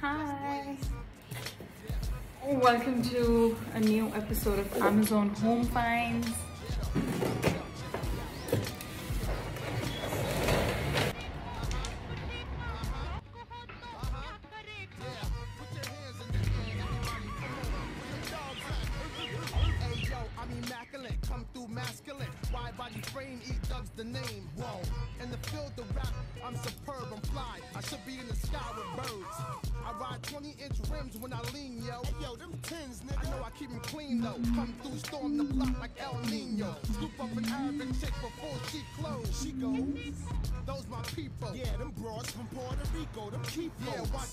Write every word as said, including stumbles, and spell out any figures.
Hi, welcome to a new episode of Amazon Home Finds. Come through masculine, wide body frame, eat thugs the name. Whoa, in the field of rap, I'm superb, I'm fly. I should be in the sky with birds. I ride twenty inch rims when I lean, yo. Hey, yo, them tins, nigga. I know I keep them clean though. Come through, storm the block like El Nino. Scoop up an Arabic chick before she close. She goes, those my people. Yeah, them broads from Puerto Rico, them keep. Yeah, watch